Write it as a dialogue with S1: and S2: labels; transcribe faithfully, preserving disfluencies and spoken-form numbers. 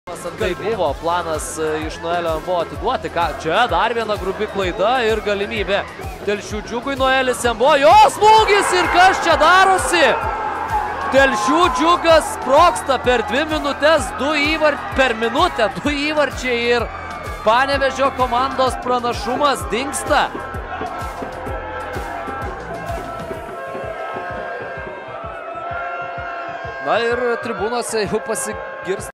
S1: Tai buvo planas iš Noelio Embo atiduoti. Ką? Čia dar viena grubi klaida ir galimybė. Telšių Džiugui Noelis Embo. Jo smūgis ir kas čia darosi? Telšių Džiugas sprogsta per dvi minutės, du įvarčiai per minutę, du įvarčiai ir Panevėžio komandos pranašumas dingsta. Na ir tribūnose jau pasigirs.